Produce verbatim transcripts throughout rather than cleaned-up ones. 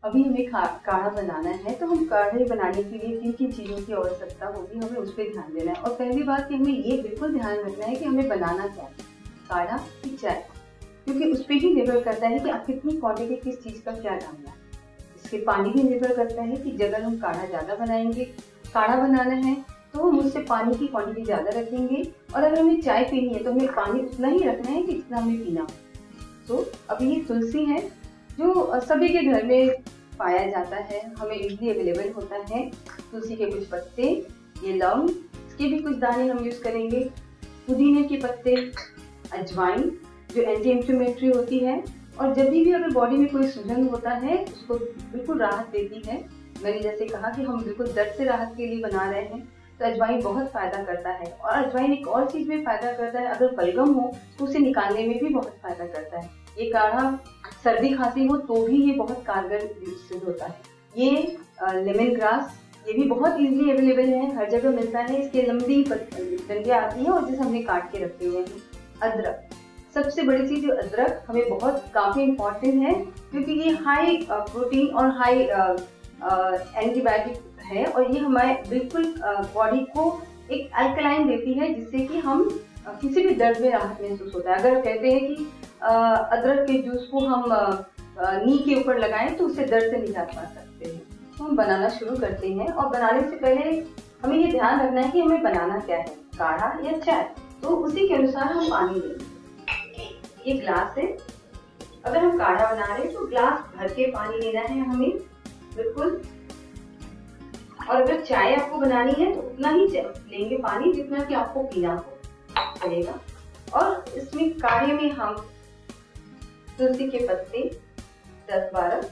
अभी हमें काढ़ा बनाना है, तो हम काढ़े बनाने के लिए किन किन चीज़ों की आवश्यकता होगी, हमें उस पर ध्यान देना है। और पहली बात कि हमें ये बिल्कुल ध्यान रखना है कि हमें बनाना क्या है, काढ़ा की चाय, क्योंकि उस पर ही निर्भर करता है कि आप कितनी क्वांटिटी किस चीज़ का क्या डालना है। इसके पानी भी निर्भर करता है कि अगर हम काढ़ा ज़्यादा बनाएंगे, काढ़ा बनाना है तो हम उससे पानी की क्वांटिटी ज़्यादा रखेंगे, और अगर हमें चाय पीनी है तो हमें पानी उतना ही रखना है कि जितना हमें पीना हो। तो अभी ये तुलसी है जो सभी के घर में पाया जाता है, हमें इजीली अवेलेबल होता है। तुलसी के कुछ पत्ते, ये लौंग, इसके भी कुछ दाने हम यूज़ करेंगे, पुदीने के पत्ते, अजवाइन जो एंटी इंफ्लेमेटरी होती है, और जब भी अगर बॉडी में कोई सूजन होता है उसको बिल्कुल राहत देती है। मैंने जैसे कहा कि हम बिल्कुल दर्द से राहत के लिए बना रहे हैं, तो अजवाइन बहुत फायदा करता है। और अजवाइन एक और चीज में फायदा करता है, अगर बलगम हो तो उसे निकालने में भी बहुत फायदा करता है। ये काढ़ा सर्दी खांसी हो तो भी ये बहुत कारगर सिद्ध होता है। ये लेमन ग्रास, ये भी बहुत इजीली अवेलेबल है, हर जगह मिलता है। इसकी लंबी डंडियां आती है और जिसे हमने काट के रखे हुए हैं। अदरक, सबसे बड़ी चीज अदरक हमें बहुत काफी इम्पोर्टेंट है, क्योंकि ये हाई प्रोटीन और हाई एंटीबायोटिक है, और ये हमारे बिल्कुल बॉडी को एक अल्कलाइन देती है, जिससे कि हम किसी भी दर्द में राहत महसूस होता है। अगर कहते हैं कि अदरक के जूस को हम नी के ऊपर लगाएं तो उससे दर्द से निजात पा सकते हैं। तो हम बनाना शुरू करते हैं, और बनाने से पहले हमें ये ध्यान रखना है कि हमें बनाना क्या है, काढ़ा या चाय। तो उसी के अनुसार हम पानी लेंगे। ये ग्लास है, अगर हम काढ़ा बना रहे हैं तो ग्लास भर के पानी लेना है हमें बिल्कुल। और अगर चाय आपको बनानी है तो उतना ही लेंगे पानी जितना कि आपको पीना हो पड़ेगा। और इसमें काढ़े में हम तुलसी के पत्ते दस बारह,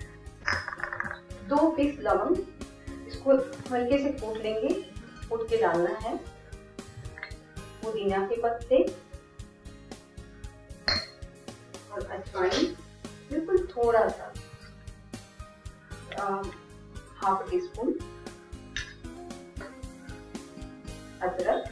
दो पीस लवंग, इसको हल्के से कूट लेंगे, कूट के डालना है। पुदीना के पत्ते और अजवाइन बिल्कुल थोड़ा सा, हाफ टी स्पून। अदरक,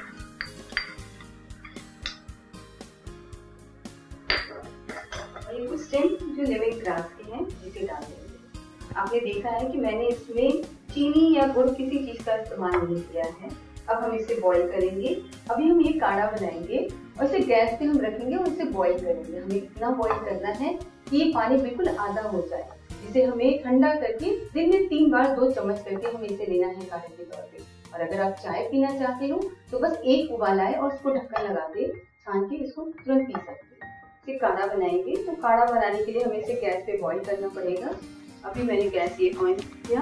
और ये कुछ स्टेम जो लेमन ग्रास के हैं इसे डाल देंगे। आपने देखा है कि मैंने इसमें चीनी या गुड़ किसी चीज का इस्तेमाल नहीं किया है। अब हम इसे बॉईल करेंगे। अभी हम ये काढ़ा बनाएंगे और इसे गैस पे हम रखेंगे और इसे बॉईल करेंगे। हमें इतना बॉईल करना है कि ये पानी बिल्कुल आधा हो जाए, जिसे हमें ठंडा करके दिन में तीन बार दो चम्मच करके हमें इसे लेना है काढ़े के तौर पे। और अगर आप चाय पीना चाहते हो तो बस एक उबाल आए और उसको ढक्कन लगा के छान के इसको तुरंत पी सकते हैं। इसे काढ़ा बनाएंगे, तो काढ़ा बनाने के लिए हमें इसे गैस पे बॉईल करना पड़ेगा। अभी मैंने गैस ये ऑन किया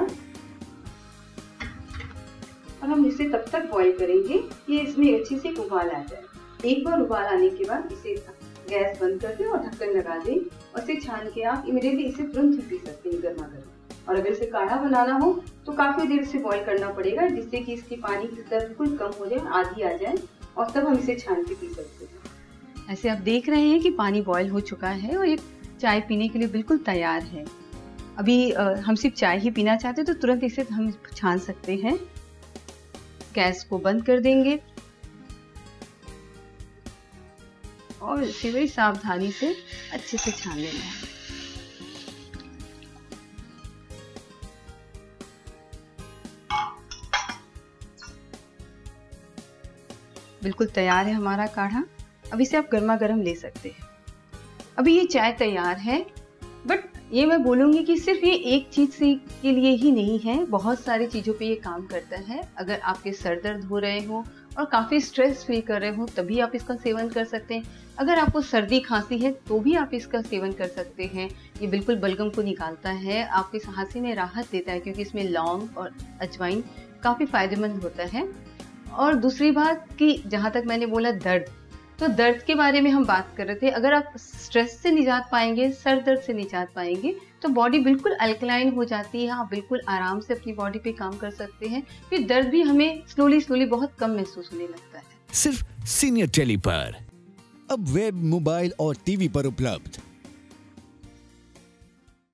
और हम इसे तब तक बॉईल करेंगे कि इसमें अच्छे से उबाल आ जाए। एक बार उबाल आने के बाद इसे गैस बंद कर दें और ढक्कन लगा दें, और इसे छान के आप इमीडिएटली इसे तुरंत ही पी सकते हैं गर्मा गर्म। और अगर इसे काढ़ा बनाना हो तो काफी देर से बॉईल करना पड़ेगा, जिससे कि इसकी पानी की सतह बिल्कुल कम हो जाए, आधी आ जाए, और तब हम इसे छान के पी सकते हैं। ऐसे आप देख रहे हैं कि पानी बॉईल हो चुका है और ये चाय पीने के लिए बिल्कुल तैयार है। अभी आ, हम सिर्फ चाय ही पीना चाहते हैं तो तुरंत इसे हम छान सकते हैं। गैस को बंद कर देंगे और इसे बड़ी सावधानी से अच्छे से छान लेना है। बिल्कुल तैयार है हमारा काढ़ा। अब इसे आप गर्मा गर्म ले सकते हैं। अभी ये चाय तैयार है, बट ये मैं बोलूँगी कि सिर्फ ये एक चीज़ से के लिए ही नहीं है, बहुत सारी चीज़ों पे ये काम करता है। अगर आपके सर दर्द हो रहे हो और काफ़ी स्ट्रेस फील कर रहे हो तभी आप इसका सेवन कर सकते हैं। अगर आपको सर्दी खांसी है तो भी आप इसका सेवन कर सकते हैं। ये बिल्कुल बलगम को निकालता है, आपकी खांसी में राहत देता है, क्योंकि इसमें लौंग और अजवाइन काफ़ी फायदेमंद होता है। और दूसरी बात कि जहाँ तक मैंने बोला दर्द, तो दर्द के बारे में हम बात कर रहे थे। अगर आप स्ट्रेस से निजात पाएंगे, सर दर्द से निजात पाएंगे, तो बॉडी बिल्कुल अल्कलाइन हो जाती है। आप बिल्कुल आराम से अपनी बॉडी पे काम कर सकते हैं। फिर दर्द भी हमें स्लोली स्लोली बहुत कम महसूस होने लगता है। सिर्फ सीनियर टेली पर, अब वेब, मोबाइल और टीवी पर उपलब्ध।